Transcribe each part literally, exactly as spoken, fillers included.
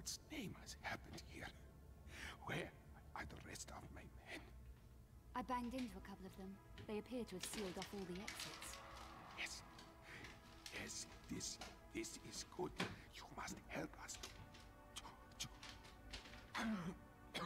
God's name has happened here? Where are the rest of my men? I banged into a couple of them. They appear to have sealed off all the exits. Yes. Yes, this, this is good. You must help us to, to, to,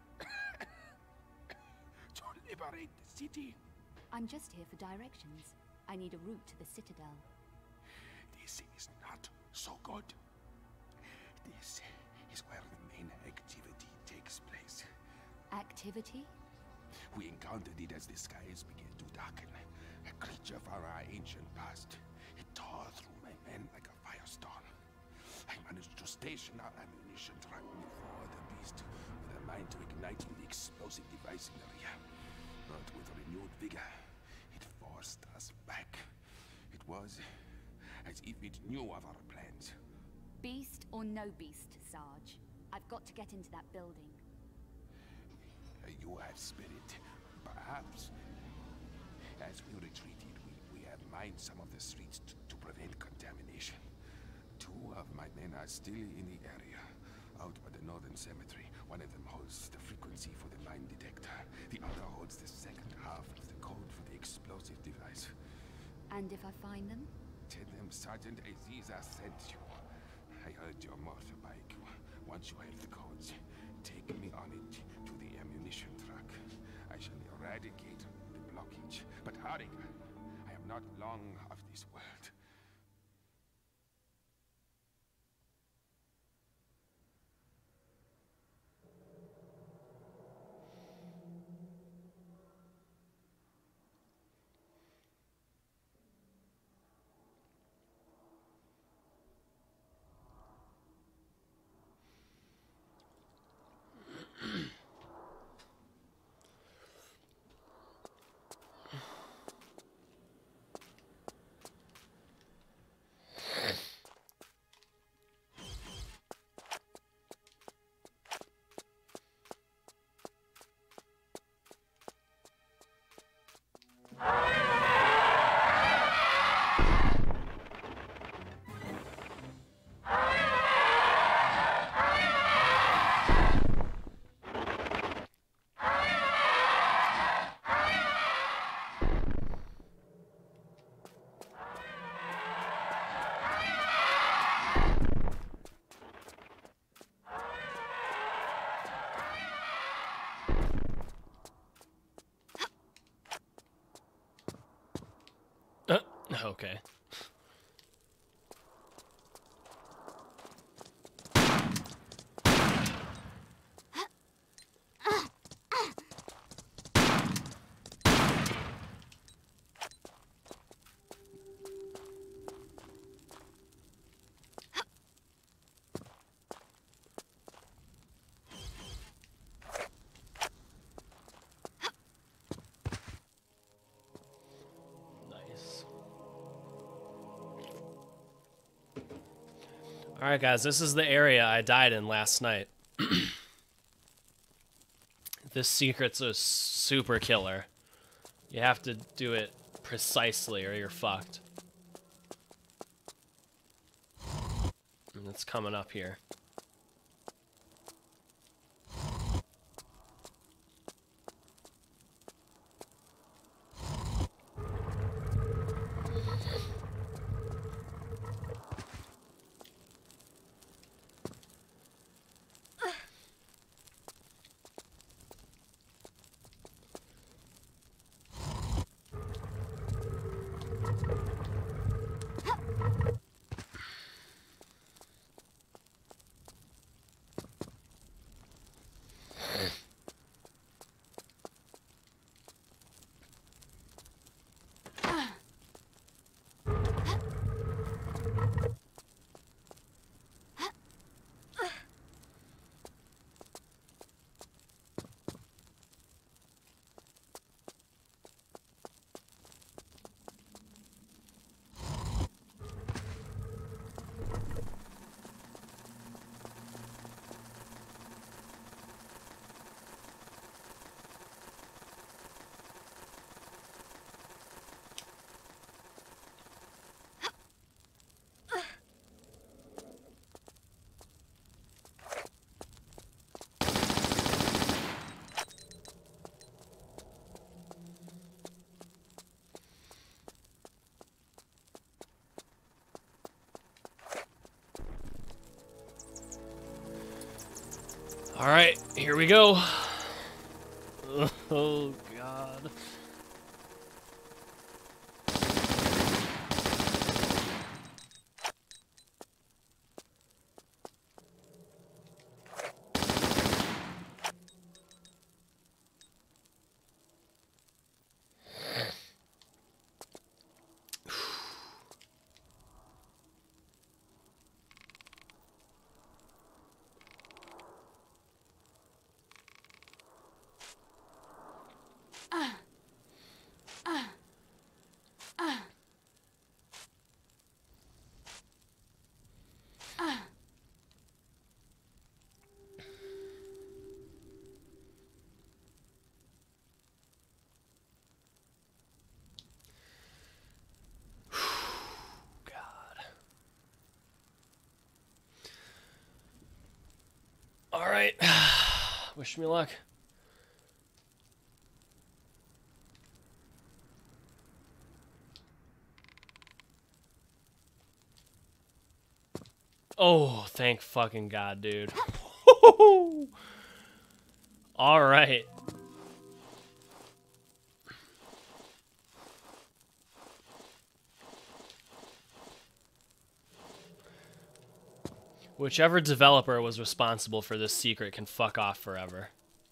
to liberate the city. I'm just here for directions. I need a route to the Citadel. This is not so good. This is where the main activity takes place. Activity? We encountered it as the skies began to darken. A creature from our ancient past. It tore through my men like a firestorm. I managed to station our ammunition truck before the beast, with a mind to igniting the explosive device in the rear. But with renewed vigor, it forced us back. It was as if it knew of our plans. Beast or no beast, Sarge. I've got to get into that building. You have spirit. Perhaps. As we retreated, we, we have mined some of the streets to, to prevent contamination. Two of my men are still in the area, out by the northern cemetery. One of them holds the frequency for the mine detector. The other holds the second half of the code for the explosive device. And if I find them? Tell them Sergeant Aziza sent you. I heard your motorbike. Once you have the codes, take me on it to the ammunition truck. I shall eradicate the blockage. But hurry! I am not long of this world. Okay. Alright guys, this is the area I died in last night. This secret's a super killer. You have to do it precisely or you're fucked. And it's coming up here. All right, here we go. Oh God. All right. Wish me luck. Oh, thank fucking God, dude. All right. Whichever developer was responsible for this secret can fuck off forever.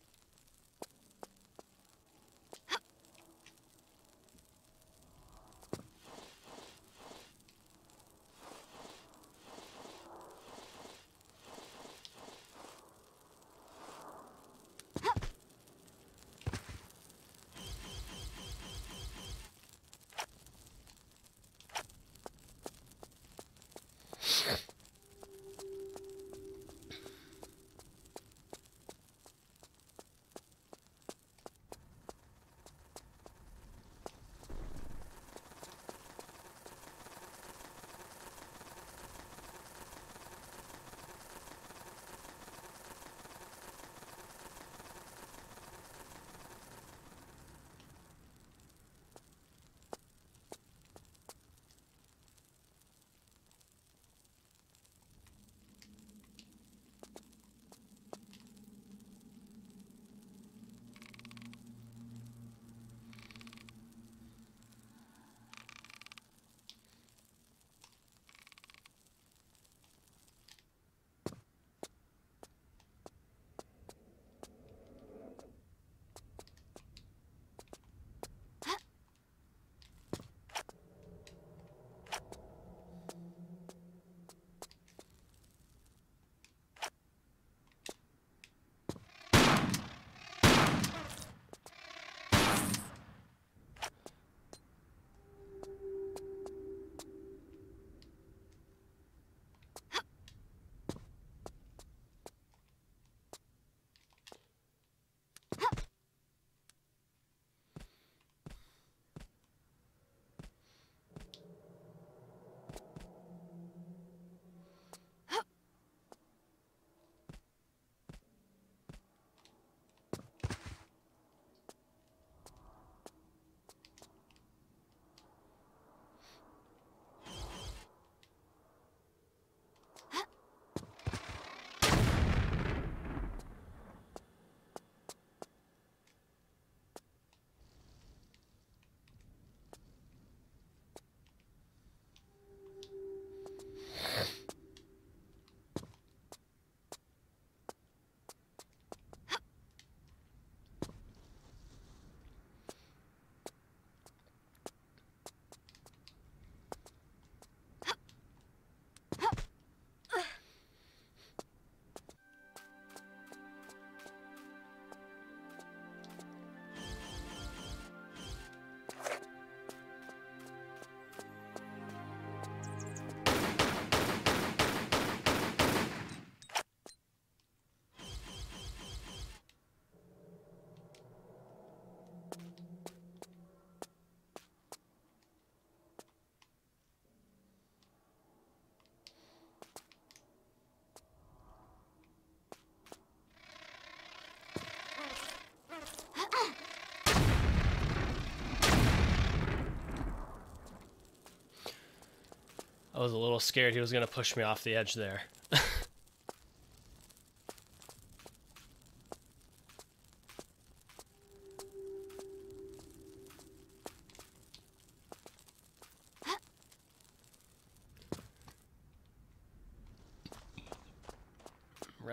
I was a little scared he was going to push me off the edge there.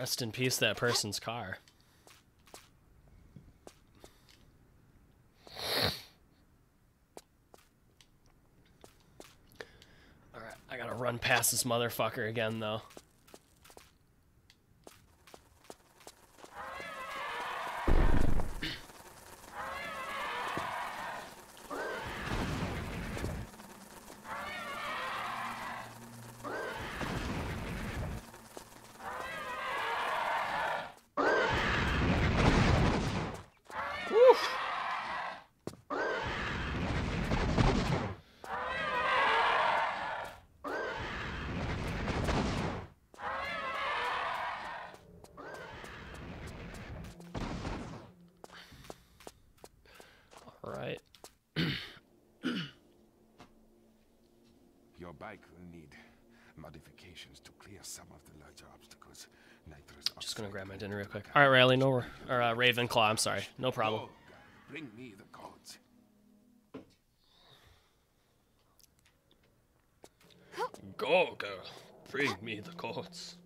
Rest in peace, that person's car. Alright, I gotta run past this motherfucker again, though. Right. Your bike will need modifications to clear some of the larger obstacles. Nitrous Just gonna oxide grab my can dinner real be quick. All right, Riley, no, wor- Or or uh, Ravenclaw. I'm sorry, no problem. Go, bring me the codes. Go, girl. Bring me the codes.